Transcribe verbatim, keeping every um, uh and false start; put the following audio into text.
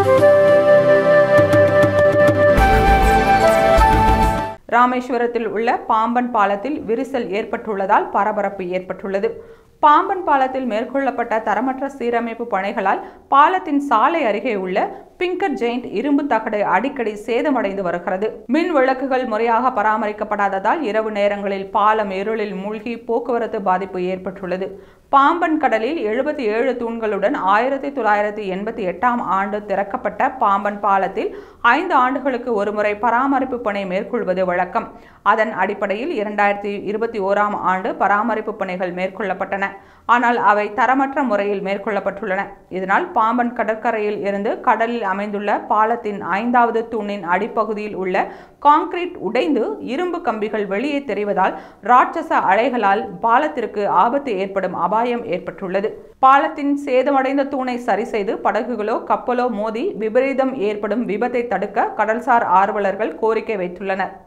ராமேஸ்வரத்தில் உள்ள பாம்பன் பாலத்தில் விரிசல் ஏற்பட்டுள்ளதால் பரபரப்பு ஏற்பட்டுள்ளது. பாம்பன் பாலத்தில் மேற்கொள்ளப்பட்ட தரமற்ற சீரமைப்பு பணிகளால் பாலத்தின் சாலை அருகே உள்ள பிங்கர் ஜெயிண்ட் இரும்பு தகடு அடிக்கடி சேதமடைந்து வருகிறது. மின் விளக்குகள் முறையாக பராமரிக்கப்படாததால் இரவு நேரங்களில் பாலம் இருளில் மூழ்கி போக்குவரத்து பாதிப்பு ஏற்பட்டுள்ளது. பாம்பன் கடலில் எழுபத்தி ஏழு தூண்களுடன் ஆயிரத்தி தொள்ளாயிரத்தி எண்பத்தி எட்டாம் ஆண்டு திறக்கப்பட்ட பாம்பன் பாலத்தில் ஐந்து ஆண்டுகளுக்கு ஒருமுறை பராமரிப்பு பணி மேற்கொள்வது வழக்கம். அதன் அடிப்படையில் இரண்டாயிரத்தி இருபத்தி ஓராம் ஆண்டு பராமரிப்பு பணிகள் மேற்கொள்ளப்பட்டன. ஆனால் அவை தரமற்ற முறையில் மேற்கொள்ளப்பட்டுள்ளன. இதனால் பாம்பன் கடற்கரையில் இருந்து கடலில் அமைந்துள்ள பாலத்தின் ஐந்தாவது தூணின் அடிப்பகுதியில் உள்ள கான்கிரீட் உடைந்து இரும்பு கம்பிகள் வெளியே தெரிவதால் ராட்சச அலைகளால் பாலத்திற்கு ஆபத்து ஏற்படும் அபாயம் ஏற்பட்டுள்ளது. பாலத்தின் சேதமடைந்த தூணை சரி செய்து படகுகளோ கப்பலோ மோதி விபரீதம் ஏற்படும் விபத்தை தடுக்க கடல்சார் ஆர்வலர்கள் கோரிக்கை வைத்துள்ளனர்.